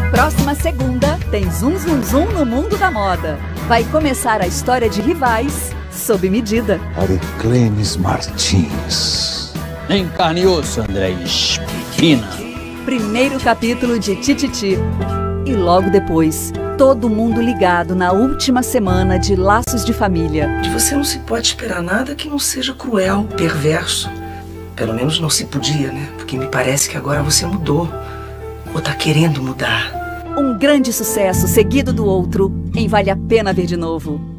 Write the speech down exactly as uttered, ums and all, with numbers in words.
Próxima segunda tem Zum Zum Zum no mundo da moda. Vai começar a história de rivais sob medida. Ariclenes Martins. Em carne e osso, André Espina. Primeiro capítulo de Tititi. E logo depois, todo mundo ligado na última semana de Laços de Família. De você não se pode esperar nada que não seja cruel, perverso. Pelo menos não se podia, né? Porque me parece que agora você mudou. Ou tá querendo mudar. Um grande sucesso seguido do outro em Vale a Pena Ver de Novo.